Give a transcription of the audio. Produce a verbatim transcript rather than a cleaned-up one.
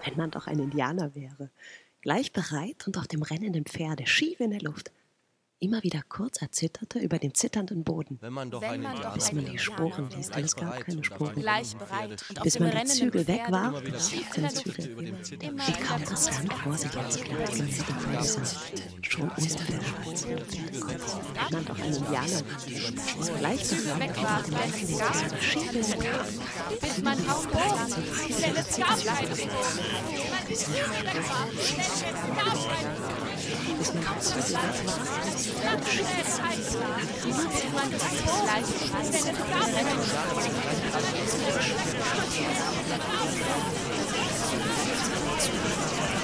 Wenn man doch ein Indianer wäre. Gleich bereit und auf dem rennenden Pferde, schief in der Luft. Immer wieder kurz erzitterte über dem zitternden Boden. Wenn man doch Wenn ein man Indianer doch Bis ein man die Indianer Sporen wäre. ließ, denn es gab keine Sporen. Gleich bereit und auf Bis dem man die rennenden Zügel weg Pferde war immer und wieder das schief Schiff in der entzüge. über dem Zittern. Immer Wie wieder kaum das kurz Land vor sich ins Gleis glitzerte voll sanft, schon unter der Spitze der Pferdekopf. Wenn man doch ein Indianer war. Gleich bereit weg und war, auf dem gleich rennenden gab Pferde, schief in der Luft. bis man kaum das Land Denn es gab keine Sporen. Bis man die Zügel weg war und das Schiff entzüge. bis man gleich bereit und auf dem rennenden